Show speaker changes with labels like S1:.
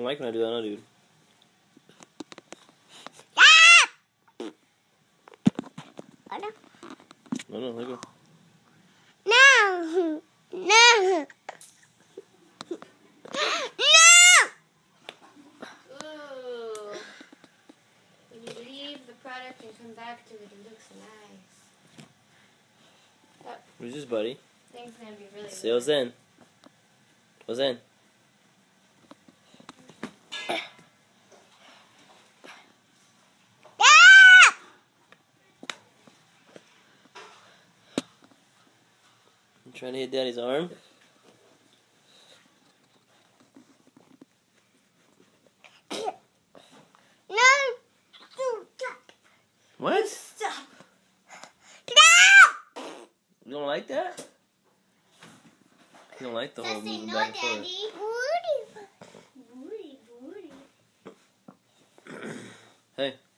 S1: mic when I do that, no, dude.
S2: Oh, no.
S1: No, let go.
S2: No. No.
S3: Ooh. When you leave the product and come back to it, it looks nice. Oh,
S1: Who's this, buddy?
S3: thing's gonna be really
S1: Say what's in. What's in? You trying to hit Daddy's arm? What?
S3: Stop.
S1: You don't like that? You don't like the whole moving back and forth.
S2: Daddy.
S1: Hey.